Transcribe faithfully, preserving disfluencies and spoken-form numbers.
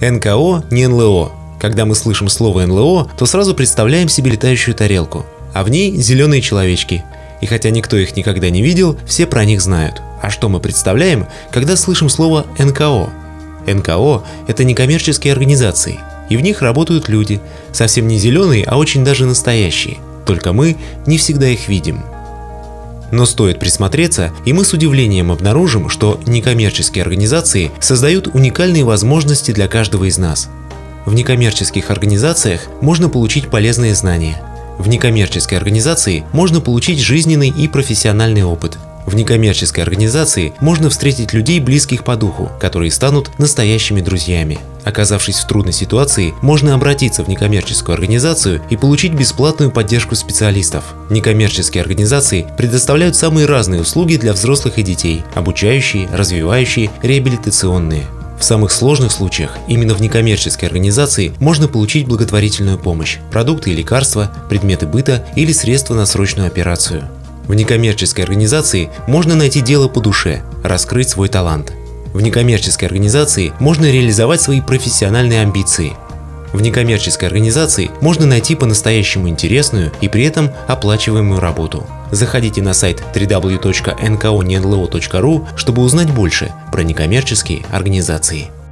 эн ка о не эн эл о. Когда мы слышим слово эн эл о, то сразу представляем себе летающую тарелку, а в ней зеленые человечки. И хотя никто их никогда не видел, все про них знают. А что мы представляем, когда слышим слово эн ка о? эн ка о – это некоммерческие организации, и в них работают люди, совсем не зеленые, а очень даже настоящие. Только мы не всегда их видим. Но стоит присмотреться, и мы с удивлением обнаружим, что некоммерческие организации создают уникальные возможности для каждого из нас. В некоммерческих организациях можно получить полезные знания. В некоммерческой организации можно получить жизненный и профессиональный опыт. В некоммерческой организации можно встретить людей, близких по духу, которые станут настоящими друзьями. Оказавшись в трудной ситуации, можно обратиться в некоммерческую организацию и получить бесплатную поддержку специалистов. Некоммерческие организации предоставляют самые разные услуги для взрослых и детей – обучающие, развивающие, реабилитационные. В самых сложных случаях именно в некоммерческой организации можно получить благотворительную помощь – продукты и лекарства, предметы быта или средства на срочную операцию. В некоммерческой организации можно найти дело по душе, раскрыть свой талант. В некоммерческой организации можно реализовать свои профессиональные амбиции. В некоммерческой организации можно найти по-настоящему интересную и при этом оплачиваемую работу. Заходите на сайт дабл ю дабл ю дабл ю точка эн ка о не эн эл о точка ру, чтобы узнать больше про некоммерческие организации.